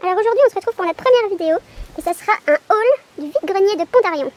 Alors aujourd'hui on se retrouve pour notre première vidéo et ça sera un haul du vide-grenier de Pont-Arion.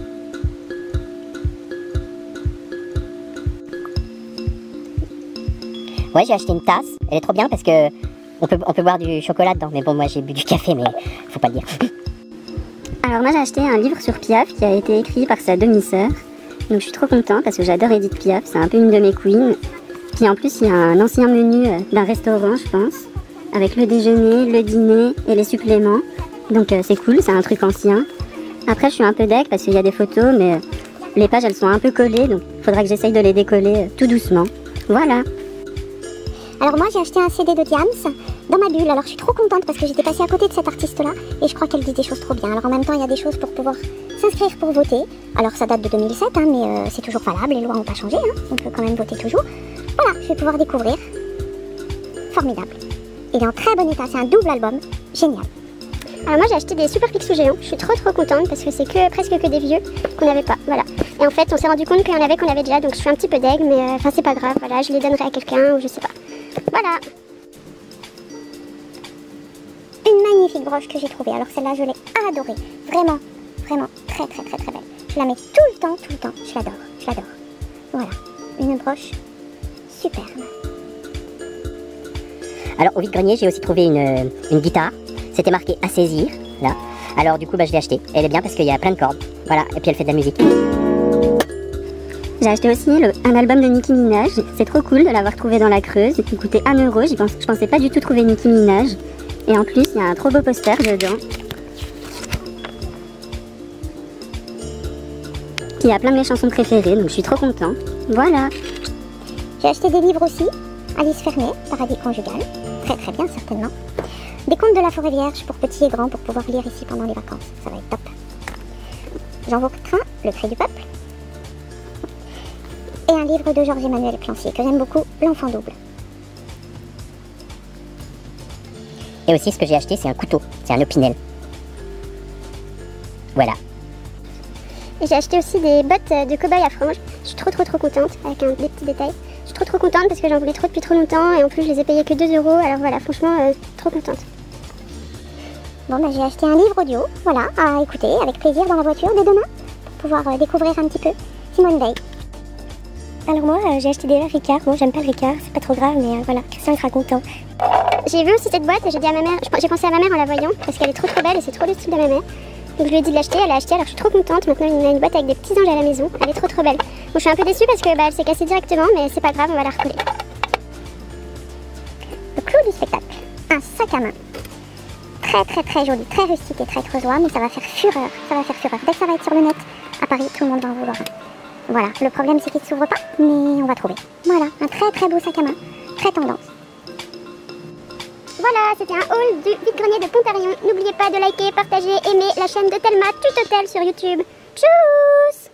Ouais, j'ai acheté une tasse, elle est trop bien parce que on peut boire du chocolat dedans, mais bon moi j'ai bu du café mais faut pas le dire. Alors moi j'ai acheté un livre sur Piaf qui a été écrit par sa demi-sœur. Donc je suis trop contente parce que j'adore Edith Piaf, c'est un peu une de mes queens. Puis en plus il y a un ancien menu d'un restaurant je pense, avec le déjeuner, le dîner et les suppléments. Donc c'est cool, c'est un truc ancien. Après je suis un peu deg parce qu'il y a des photos mais les pages elles sont un peu collées donc il faudra que j'essaye de les décoller tout doucement. Voilà. Alors moi j'ai acheté un CD de Diams dans ma bulle, alors je suis trop contente parce que j'étais passée à côté de cette artiste là et je crois qu'elle dit des choses trop bien. Alors en même temps il y a des choses pour pouvoir s'inscrire pour voter. Alors ça date de 2007 hein, mais c'est toujours valable, les lois n'ont pas changé, hein. On peut quand même voter toujours. Voilà, je vais pouvoir découvrir. Formidable. Il est en très bon état, c'est un double album, génial. Alors moi j'ai acheté des Super Picsou géants, je suis trop contente parce que c'est presque que des vieux qu'on n'avait pas, voilà. Et en fait on s'est rendu compte qu'il y en avait qu'on avait déjà, donc je suis un petit peu deg, mais enfin c'est pas grave, voilà, je les donnerai à quelqu'un ou je sais pas. Voilà. Une magnifique broche que j'ai trouvée, alors celle-là je l'ai adorée, vraiment très belle. Je la mets tout le temps, je l'adore. Voilà, une broche superbe. Alors au vide-grenier j'ai aussi trouvé une guitare, c'était marqué à saisir, là. Alors du coup je l'ai achetée, elle est bien parce qu'il y a plein de cordes, voilà, et puis elle fait de la musique. J'ai acheté aussi un album de Nicki Minaj, c'est trop cool de l'avoir trouvé dans la Creuse, il coûtait 1 €, je pensais pas du tout trouver Nicki Minaj. Et en plus il y a un trop beau poster dedans. Il y a plein de mes chansons préférées, donc je suis trop contente. Voilà. J'ai acheté des livres aussi, Alice Fernet, Paradis conjugal, très bien certainement. Des contes de la forêt vierge pour petits et grands pour pouvoir lire ici pendant les vacances, ça va être top. Jean Vautrin, Le cri du peuple. Et un livre de Georges-Emmanuel Plancier que j'aime beaucoup, L'enfant double. Et aussi ce que j'ai acheté c'est un couteau, c'est un Opinel. Voilà. J'ai acheté aussi des bottes de cow-boy à franges, je suis trop contente avec des petits détails. Je suis trop contente parce que j'en voulais trop depuis trop longtemps et en plus je les ai payés que 2 €, alors voilà, franchement trop contente. Bon bah j'ai acheté un livre audio, voilà, à écouter avec plaisir dans la voiture dès demain pour pouvoir découvrir un petit peu Simone Veil. Alors moi j'ai acheté des verres Ricard, bon j'aime pas le Ricard, c'est pas trop grave mais voilà, Christian sera content. J'ai vu aussi cette boîte et j'ai dit à ma mère, j'ai pensé à ma mère en la voyant parce qu'elle est trop belle et c'est trop le style de ma mère. Donc je lui ai dit de l'acheter, elle l'a acheté, alors je suis trop contente, maintenant il y a une boîte avec des petits anges à la maison, elle est trop belle. Bon je suis un peu déçue parce que elle s'est cassée directement mais c'est pas grave, on va la recoller. Le clou du spectacle, un sac à main. Très joli, très rustique et très creusois, mais ça va faire fureur, Dès que ça va être sur le net, à Paris, tout le monde va en vouloir un. Voilà, le problème c'est qu'il ne s'ouvre pas, mais on va trouver. Voilà, un très beau sac à main, très tendance. Voilà, c'était un haul du vide-grenier de Pont-Arion. N'oubliez pas de liker, partager, aimer la chaîne de Thelma Tutotel sur YouTube. Tchuss!